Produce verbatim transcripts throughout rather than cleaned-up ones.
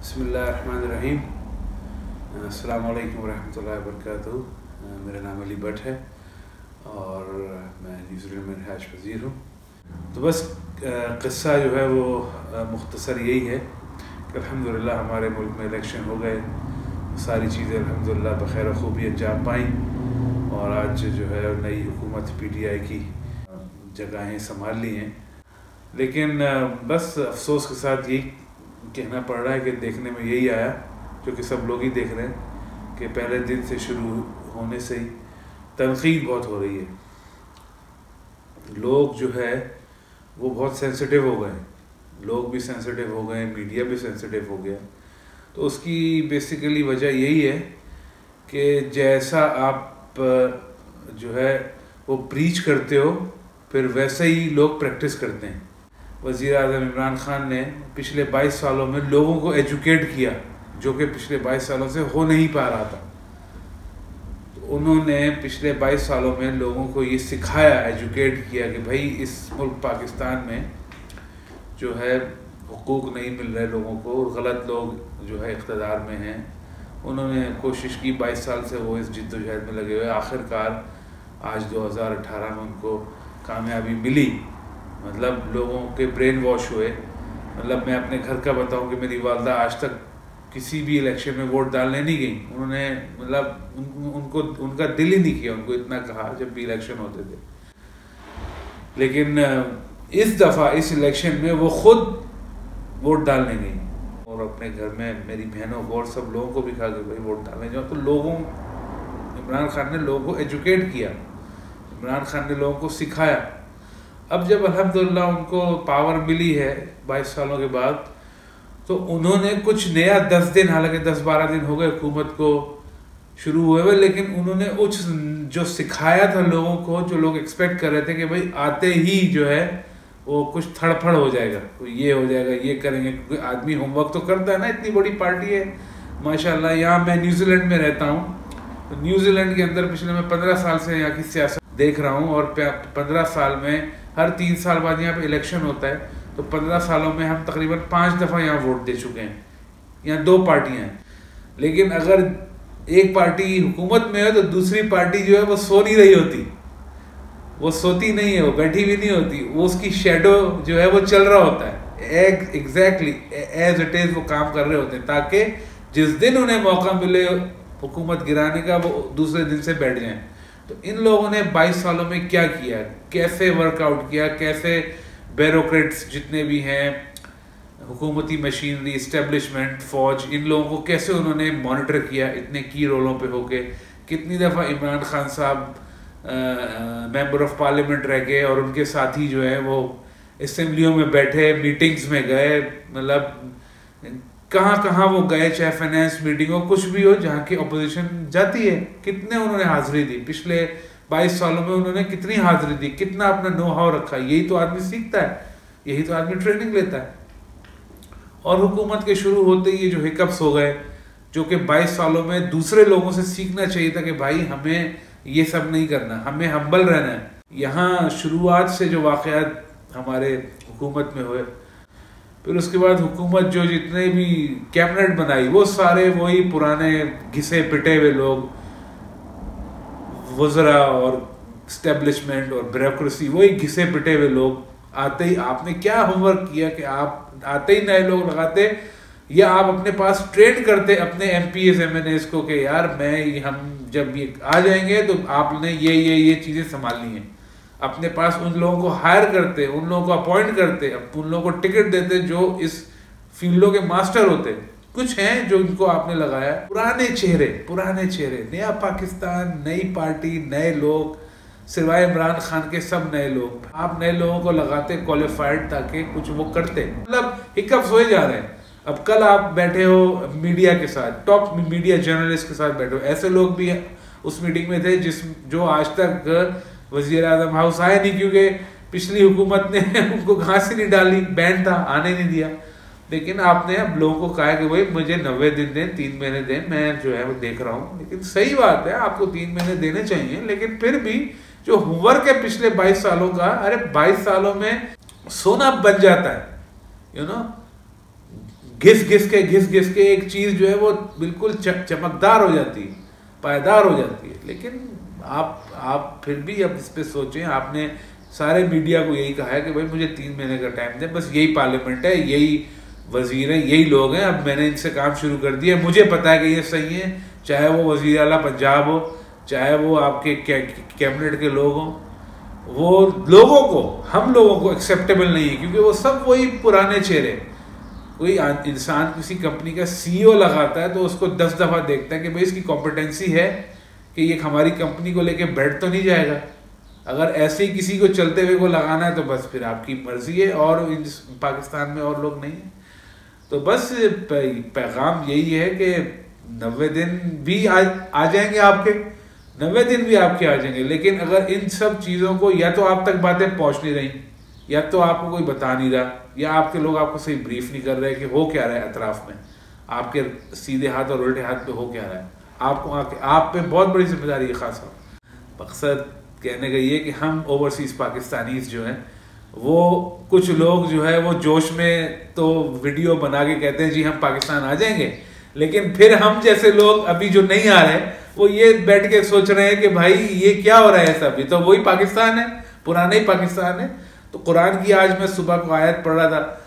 बिस्मिल्लाहिर्रहमानिर्रहीम। अस्सलाम वालेकुम रहमतुल्लाहि व बरकातुहू। मेरा नाम अली भट्ट है और मैं न्यूज़ीलैंड में रिहाइश पज़ीर हूँ। तो बस क़िस्सा जो है वो मुख्तसर यही है कि अल्हम्दुलिल्लाह हमारे मुल्क में इलेक्शन हो गए, सारी चीज़ें अल्हम्दुलिल्लाह बख़ैर खूबी अंजाम पाई और आज जो है नई हुकूमत पी टी आई की जगहें संभाल ली हैं। लेकिन बस अफसोस के साथ यही कहना पड़ रहा है कि देखने में यही आया जो कि सब लोग ही देख रहे हैं कि पहले दिन से शुरू होने से ही तनकीद बहुत हो रही है। लोग जो है वो बहुत सेंसिटिव हो गए, लोग भी सेंसिटिव हो गए, मीडिया भी सेंसिटिव हो गया। तो उसकी बेसिकली वजह यही है कि जैसा आप जो है वो प्रीच करते हो फिर वैसे ही लोग प्रैक्टिस करते हैं। वज़ीर आज़म इमरान खान ने पिछले बाईस सालों में लोगों को एजुकेट किया जो कि पिछले बाईस सालों से हो नहीं पा रहा था। तो उन्होंने पिछले बाईस सालों में लोगों को ये सिखाया, एजुकेट किया कि भाई इस मुल्क पाकिस्तान में जो है हुकूक नहीं मिल रहे लोगों को, गलत लोग जो है इक़्तिदार में हैं। उन्होंने कोशिश की, बाईस साल से वो इस जिद्दोजहद में लगे हुए, आखिरकार आज दो हज़ार अठारह में उनको कामयाबी मिली। मतलब लोगों के ब्रेन वॉश हुए। मतलब मैं अपने घर का बताऊं कि मेरी वालदा आज तक किसी भी इलेक्शन में वोट डालने नहीं गई। उन्होंने मतलब उन, उनको उनका दिल ही नहीं किया, उनको इतना कहा जब भी इलेक्शन होते थे। लेकिन इस दफ़ा इस इलेक्शन में वो खुद वोट डालने गई और अपने घर में मेरी बहनों को और सब लोगों को भी कहा कि भाई वोट डालने जाओ। तो लोगों इमरान खान ने लोगों को एजुकेट किया, इमरान खान ने लोगों को सिखाया। अब जब अल्हम्दुलिल्लाह उनको पावर मिली है बाईस सालों के बाद, तो उन्होंने कुछ नया दस दिन हालांकि दस बारह दिन हो गए हुकूमत को शुरू हुए हुए, लेकिन उन्होंने उस जो सिखाया था लोगों को, जो लोग एक्सपेक्ट कर रहे थे कि भाई आते ही जो है वो कुछ थड़फड़ हो जाएगा, तो ये हो जाएगा, ये करेंगे, क्योंकि आदमी होमवर्क तो करता है ना। इतनी बड़ी पार्टी है माशाल्लाह। यहाँ मैं न्यूजीलैंड में रहता हूँ, तो न्यूजीलैंड के अंदर पिछले मैं पंद्रह साल से यहाँ की सियासत देख रहा हूँ और पंद्रह साल में हर तीन साल बाद यहाँ पे इलेक्शन होता है। तो पंद्रह सालों में हम तकरीबन पाँच दफ़ा यहाँ वोट दे चुके हैं। यहाँ दो पार्टियाँ हैं, लेकिन अगर एक पार्टी हुकूमत में है तो दूसरी पार्टी जो है वो सो नहीं रही होती, वो सोती नहीं है, वो बैठी भी नहीं होती, वो उसकी शेडो जो है वो चल रहा होता है। एग्जैक्टली एज इट इज़ वो काम कर रहे होते हैं ताकि जिस दिन उन्हें मौका मिले हुकूमत गिराने का वो दूसरे दिन से बैठ जाएं। तो इन लोगों ने बाईस सालों में क्या किया, कैसे वर्कआउट किया, कैसे ब्यूरोक्रेट्स जितने भी हैं, हुकूमती मशीनरी, इस्टेब्लिशमेंट, फौज, इन लोगों को कैसे उन्होंने मॉनिटर किया इतने की रोलों पे होके। कितनी दफ़ा इमरान खान साहब मेंबर ऑफ पार्लियामेंट रह गए और उनके साथी जो है वो असेंबलियों में बैठे, मीटिंग्स में गए, मतलब कहाँ कहाँ वो गए, चाहे फाइनेंस मीटिंग हो, कुछ भी हो जहाँ की अपोजिशन जाती है। कितने उन्होंने हाजिरी दी पिछले बाईस सालों में, उन्होंने कितनी हाजिरी दी, कितना अपना नो हाउ रखा। यही तो आदमी सीखता है, यही तो आदमी ट्रेनिंग लेता है। और हुकूमत के शुरू होते ही जो हिकअप्स हो गए, जो कि बाईस सालों में दूसरे लोगों से सीखना चाहिए था कि भाई हमें ये सब नहीं करना, हमें हम्बल रहना है। यहाँ शुरुआत से जो वाक़यात हमारे हुकूमत में हुए, फिर उसके बाद हुकूमत जो जितने भी कैबिनेट बनाई वो सारे वही पुराने घिसे पिटे हुए लोग, वज़रा और इस्टेब्लिशमेंट और ब्यूरोक्रेसी, वही घिसे पिटे हुए लोग। आते ही आपने क्या होमवर्क किया कि आप आते ही नए लोग लगाते, या आप अपने पास ट्रेन करते अपने M P S M N S को कि यार मैं हम जब ये आ जाएंगे तो आपने ये ये ये चीज़ें संभालनी है। अपने पास उन लोगों को हायर करते, उन लोगों को अपॉइंट करते, उन लोगों को टिकट देते जो इस फील्डों के मास्टर होते। कुछ हैं जो इनको आपने लगाया, पुराने चेहरे, पुराने चेहरे, नया पाकिस्तान, नई पार्टी, नए लोग, सिवाय इमरान खान के सब नए लोग। आप नए लोगों को लगाते क्वालिफाइड ताकि कुछ वो करते, मतलब हिकअप्स हो जा रहे हैं। अब कल आप बैठे हो मीडिया के साथ, टॉप मीडिया जर्नलिस्ट के साथ बैठे हो, ऐसे लोग भी उस मीटिंग में थे जिस जो आज तक वज़ीर आज़म हाउस आए नहीं, क्योंकि पिछली हुकूमत ने उनको घास ही नहीं डाली, बैन था, आने नहीं दिया। लेकिन आपने अब लोगों को कहा कि भाई मुझे नब्बे दिन दें, तीन महीने दें, मैं जो है वो देख रहा हूँ। लेकिन सही बात है, आपको तीन महीने देने चाहिए, लेकिन फिर भी जो होमवर्क है पिछले बाईस सालों का, अरे बाईस सालों में सोना बन जाता है, यू नो। घिस घिस के घिस घिस के एक चीज़ जो है वो बिल्कुल चमकदार हो जाती है, पायदार हो जाती है। लेकिन आप आप फिर भी अब इस पर सोचें, आपने सारे मीडिया को यही कहा है कि भाई मुझे तीन महीने का टाइम दें, बस यही पार्लियामेंट है, यही वजीर हैं, यही लोग हैं, अब मैंने इनसे काम शुरू कर दिया, मुझे पता है कि ये सही है, चाहे वो वजीर आला पंजाब हो, चाहे वो आपके कैबिनेट के लोग हों, वो लोगों को, हम लोगों को एक्सेप्टेबल नहीं है, क्योंकि वो सब वही पुराने चेहरे। कोई इंसान किसी कंपनी का सीईओ लगाता है तो उसको दस दफ़ा देखता है कि भाई इसकी कॉम्पिटेंसी है कि ये हमारी कंपनी को लेके बैठ तो नहीं जाएगा। अगर ऐसे ही किसी को चलते हुए को लगाना है तो बस फिर आपकी मर्जी है, और पाकिस्तान में और लोग नहीं हैं। तो बस पैगाम यही है कि नब्बे दिन भी आ, आ जाएंगे आपके, नब्बे दिन भी आपके आ जाएंगे, लेकिन अगर इन सब चीज़ों को या तो आप तक बातें पहुंच नहीं रही, या तो आपको कोई बता नहीं रहा, या आपके लोग आपको सही ब्रीफ नहीं कर रहे कि हो क्या रहा है अतराफ में, आपके सीधे हाथ और उल्टे हाथ पे हो क्या रहा है। आपको आप पे बहुत बड़ी जिम्मेदारी है खासा। मकसद कहने का ये कि हम ओवरसीज़ पाकिस्तानीज जो हैं, वो कुछ लोग जो है वो जोश में तो वीडियो बना के कहते हैं जी हम पाकिस्तान आ जाएंगे, लेकिन फिर हम जैसे लोग अभी जो नहीं आ रहे वो ये बैठ के सोच रहे हैं कि भाई ये क्या हो रहा है, सब ये तो वही पाकिस्तान है, पुराना ही पाकिस्तान है। तो कुरान की आज मैं सुबह को आयत पढ़ रहा था,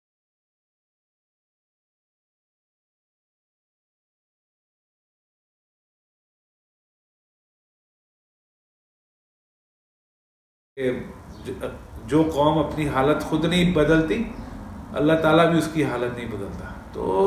जो कौम अपनी हालत खुद नहीं बदलती, अल्लाह ताला भी उसकी हालत नहीं बदलता। तो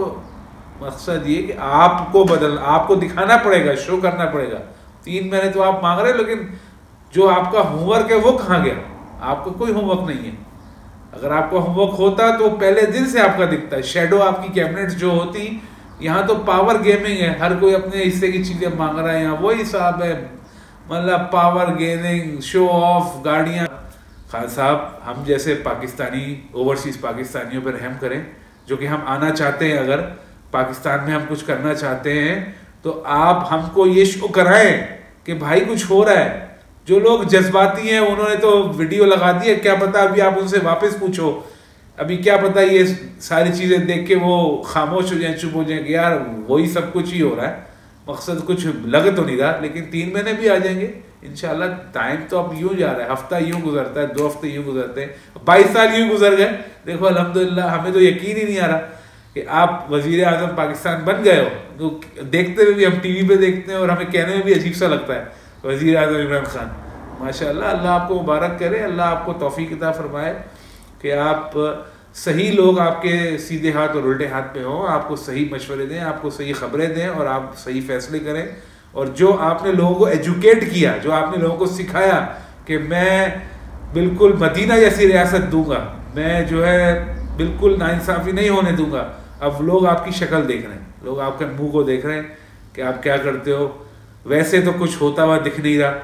मकसद ये कि आपको बदल आपको दिखाना पड़ेगा, शो करना पड़ेगा। तीन महीने तो आप मांग रहे हो, लेकिन जो आपका होमवर्क है वो कहाँ गया? आपको कोई होमवर्क नहीं है। अगर आपका होमवर्क होता तो पहले दिन से आपका दिखता है। शेडो आपकी कैबिनेट जो होती, यहाँ तो पावर गेमिंग है, हर कोई अपने हिस्से की चीजें मांग रहा है। यहाँ वही हिसाब है, मतलब पावर गेमिंग, शो ऑफ, गाड़ियाँ। खान साहब, हम जैसे पाकिस्तानी, ओवरसीज पाकिस्तानियों पर रहम करें, जो कि हम आना चाहते हैं, अगर पाकिस्तान में हम कुछ करना चाहते हैं तो आप हमको ये शो कराएं कि भाई कुछ हो रहा है। जो लोग जज्बाती हैं उन्होंने तो वीडियो लगा दी है, क्या पता अभी आप उनसे वापस पूछो, अभी क्या पता ये सारी चीजें देख के वो खामोश हो जाए, चुप हो जाए कि यार वही सब कुछ ही हो रहा है। मकसद कुछ लग तो नहीं रहा, लेकिन तीन महीने भी आ जाएंगे इंशाल्लाह। टाइम तो अब यूं जा रहा है, हफ्ता यूं गुजरता है, दो हफ्ते यूं गुजरते हैं, बाईस साल यूं गुजर गए। देखो अल्हम्दुलिल्लाह, हमें तो यकीन ही नहीं आ रहा कि आप वजीर आजम पाकिस्तान बन गए हो। तो देखते हुए भी हम टीवी पे देखते हैं और हमें कहने में भी अजीब सा लगता है, वजीर आजम इमरान खान। माशाल्लाह, अल्लाह आपको मुबारक करे, अल्लाह आपको तौफीक अता फरमाए कि आप सही लोग आपके सीधे हाथ और उल्टे हाथ पे हों, आपको सही मशवरे दें, आपको सही खबरें दें और आप सही फैसले करें। और जो आपने लोगों को एजुकेट किया, जो आपने लोगों को सिखाया कि मैं बिल्कुल मदीना जैसी रियासत दूंगा, मैं जो है बिल्कुल नाइंसाफ़ी नहीं होने दूंगा, अब लोग आपकी शक्ल देख रहे हैं, लोग आपके मुंह को देख रहे हैं कि आप क्या करते हो। वैसे तो कुछ होता हुआ दिख नहीं रहा,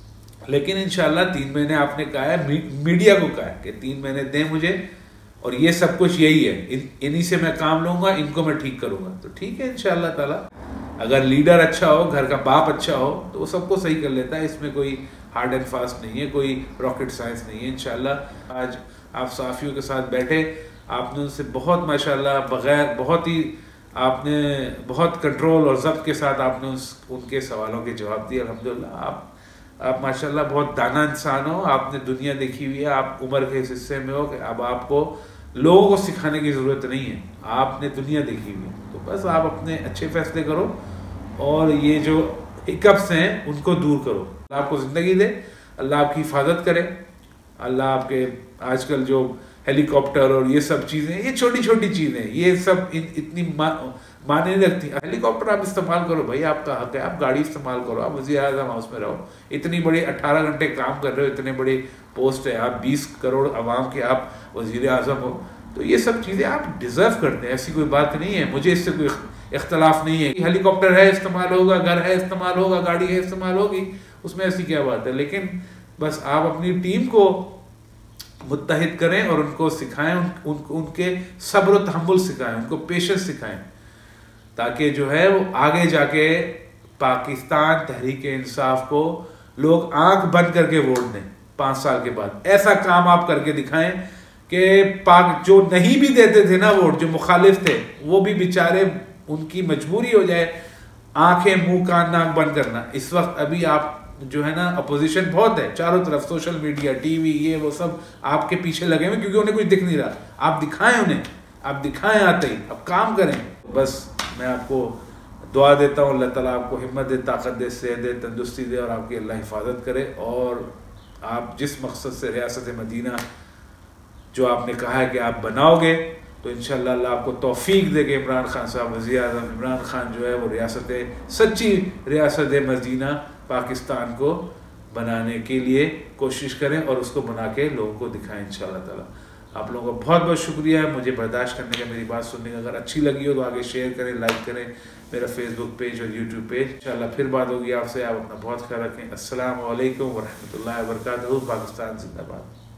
लेकिन इंशाल्लाह तीन महीने आपने कहा है, मी, मीडिया को कहा है कि तीन महीने दें मुझे, और ये सब कुछ यही है, इन इन्हीं से मैं काम लूँगा, इनको मैं ठीक करूँगा। तो ठीक है इंशाल्लाह ताला, अगर लीडर अच्छा हो, घर का बाप अच्छा हो, तो वो सबको सही कर लेता है। इसमें कोई हार्ड एंड फास्ट नहीं है, कोई रॉकेट साइंस नहीं है। इंशाल्लाह आज आप साफियों के साथ बैठे, आपने उनसे बहुत माशाल्लाह बग़ैर बहुत ही आपने बहुत कंट्रोल और ज़ब्त के साथ आपने उस उनके सवालों के जवाब दिए। अल्हम्दुलिल्लाह, आप आप माशाल्लाह बहुत दाना इंसान हो, आपने दुनिया देखी हुई है, आप उम्र के इस हिस्से में हो कि अब आपको लोगों को सिखाने की ज़रूरत नहीं है, आपने दुनिया देखी हुई है। तो बस आप अपने अच्छे फैसले करो और ये जो हिकअप्स हैं उनको दूर करो। अल्लाह आपको ज़िंदगी दे, अल्लाह आपकी हिफाजत करे, अल्लाह आपके आजकल जो हेलीकॉप्टर और ये सब चीज़ें, ये छोटी छोटी चीज़ें, ये सब इन, इतनी मा, माने नहीं रखती। हेलीकॉप्टर आप इस्तेमाल करो भाई, आपका हक है, आप गाड़ी इस्तेमाल करो, आप वज़ीर आज़म हाउस में रहो, इतनी बड़ी अट्ठारह घंटे काम कर रहे हो, इतने बड़ी पोस्ट है, आप बीस करोड़ आवाम के आप वज़ीर आज़म हो, तो ये सब चीज़ें आप डिज़र्व करते हैं। ऐसी कोई बात नहीं है, मुझे इससे कोई इख्तलाफ नहीं है। हेलीकॉप्टर है इस्तेमाल होगा, घर है इस्तेमाल होगा, गाड़ी है इस्तेमाल होगी, उसमें ऐसी क्या बात है। लेकिन बस आप अपनी टीम को मुत्तहिद करें और उनको सिखाएं, उन, उन, उनके सब्र और तहम्मुल सिखाएं, उनको पेशेंस सिखाएं, ताकि जो है वो आगे जाके पाकिस्तान तहरीक इंसाफ को लोग आंख बंद करके वोट दें पाँच साल के बाद। ऐसा काम आप करके दिखाएं कि पाक जो नहीं भी देते थे ना वोट, जो मुखालिफ थे, वो भी बेचारे उनकी मजबूरी हो जाए आंखें मुंह कान नाक बंद करना। इस वक्त अभी आप जो है ना अपोजिशन बहुत है चारों तरफ, सोशल मीडिया, टीवी, ये वो सब आपके पीछे लगे हुए क्योंकि उन्हें कुछ दिख नहीं रहा। आप दिखाएं उन्हें, आप दिखाएं आते ही, अब काम करें। बस मैं आपको दुआ देता हूँ, अल्लाह ताला आपको हिम्मत दे, ताकत दे, सेहत दे, तंदुरुस्ती दे और आपकी अल्लाह हिफाजत करे। और आप जिस मकसद से रियासत मदीना जो आपने कहा है कि आप बनाओगे, तो इंशाअल्लाह अल्लाह आपको तौफीक दे के इमरान खान साहब, वज़ीर आज़म इमरान खान जो है वो रियासत, सच्ची रियासत मदीना पाकिस्तान को बनाने के लिए कोशिश करें और उसको बना के लोगों को दिखाएं इंशाअल्लाह ताला। आप लोगों का बहुत बहुत शुक्रिया है मुझे बर्दाश्त करने का, मेरी बात सुनने का। अगर अच्छी लगी हो तो आगे शेयर करें, लाइक करें मेरा फेसबुक पेज और यूट्यूब पेज। इंशाअल्लाह फिर बात होगी आपसे। आप अपना बहुत ख्याल रखें। अस्सलाम वालेकुम व रहमतुल्लाहि व बरकातहू। पाकिस्तान जिंदाबाद।